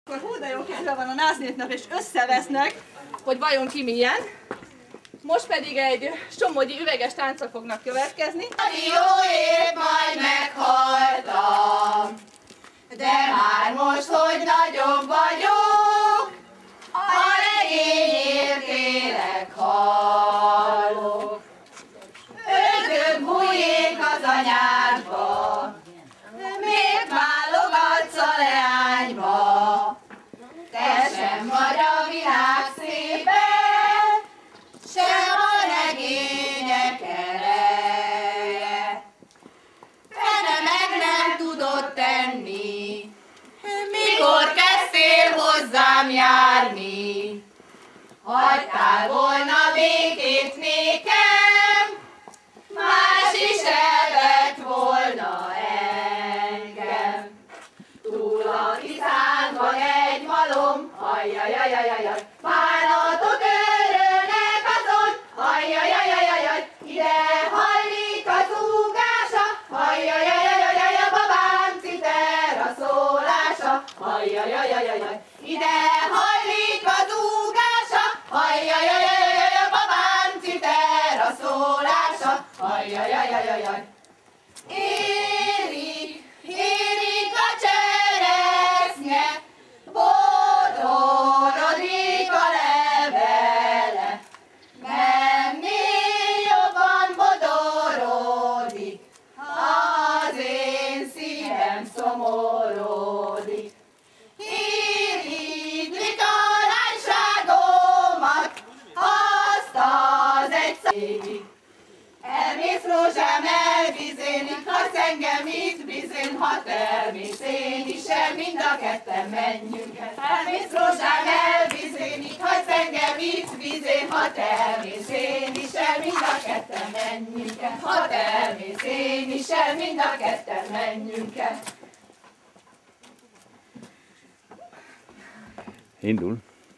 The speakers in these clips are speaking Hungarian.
Hú, de jó kedve van a násznépnek, és összevesznek, hogy vajon ki milyen. Most pedig egy somogyi üveges táncok fognak következni. Jóért majd meghaltam, de már most, hogy nagyobb vagyok, a legényért kérek halok. Ördög bújjék az anyádba, miért válogatsz a leányba? Te sem vagy a világ szépe, sem a legények ereje. Fene meg nem tudod tenni, mikor kezdtél hozzám járni. Hagytál volna békét nékem, más is elvett volna engem. Túl a tiszán van egy malom, ajjajajajajaj, bánatot örölnek azon, ajjajajajajaj, ide hallik a zúgása, ajjajajajajaj, a babám citer a szólása, ajjajajajajaj, ide hallik a zúgása, ajjajajajaj, a babám citer a szólása, ajjajajajajaj. Érik a cseresznye, bodorodik a levele, mennél jobban bodorodik, az én szívem szomorodik. Irigli talányságomat, azt az egy szégig. Elmész rózsám, elvizénik, hagysz engem itt bizony, ha termész én is el, mind a ketten menjünk el. Elmész rózsám, elvizénik, hagysz engem itt bizony, ha termész én is el, mind a ketten menjünk el. Ha termész én is el, mind a ketten menjünk el. Indul.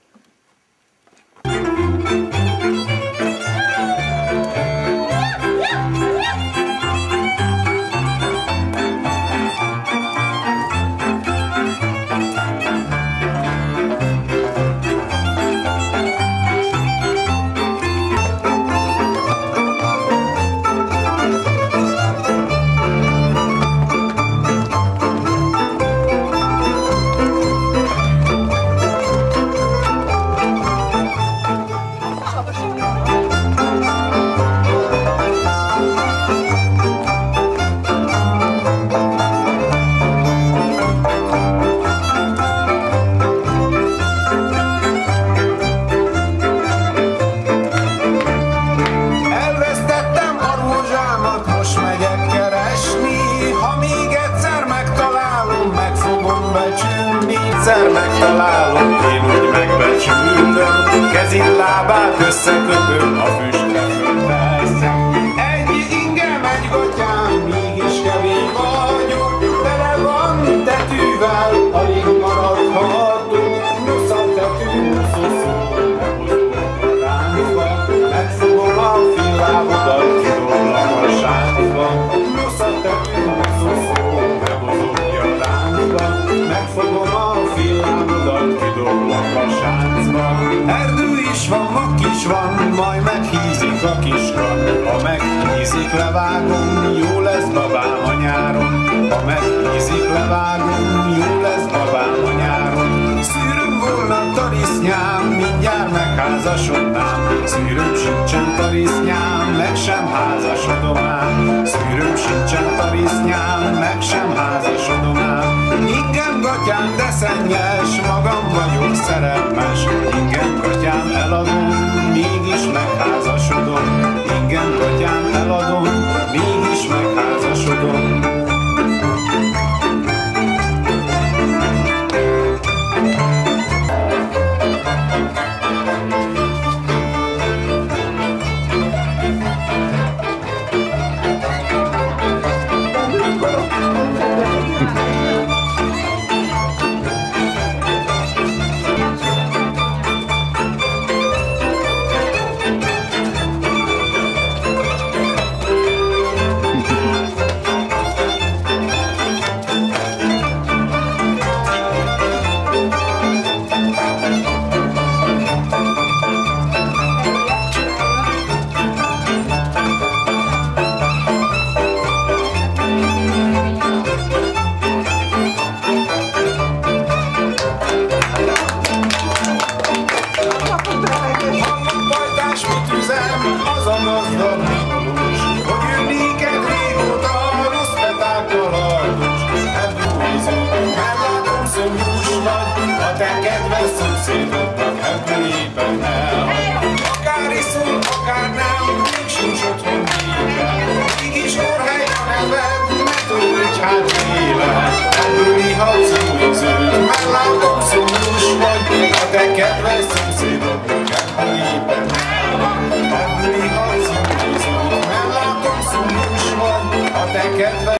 Megtalálom, én úgy megbecsülöm, kezin lábát összekötöm, a füstre fölteszem. Egy ingem, egy gatyám, mégis kevés vagyok, tele van tetűvel, alig maradhatunk. Nyusz a tetű, szoszol, meghozom a ráncba, megfogom a fillávodat, kidollam a sáncba. Nyusz a tetű, szoszol, meghozom a ráncba, megfogom a fillávodat, kidoblam a sáncba. Erdő is van, mak is van, majd meghízik a kiskan. Ha meghízik, levágom, jó lesz babám a nyáron. Ha meghízik, levágom, jó lesz babám a nyáron. Szűröm volna tarisznyám, mindjárt megházasodnám. Szűröm sincsen tarisznyám, meg sem házasodom ám. Szűröm sincsen tarisznyám, meg sem házasodom ám. Ingem gatyám, de szennyes, magam vagyok szerelmes. Ingem gatyám, eladom, mégis megházasodom. Ingem gatyám, eladom, mégis megházasodom. ebből éppen el. Akár iszol, akár nem, sincs otthon minden. Mégis orhely a neved, ne törődj hát élet. Ebből ihatsz jó ízőt, mert látom szomjas vagy, a te kedves szomszédodnak ebből éppen el. Ebből ihatsz jó ízőt, mert látom szomjas vagy, a te kedves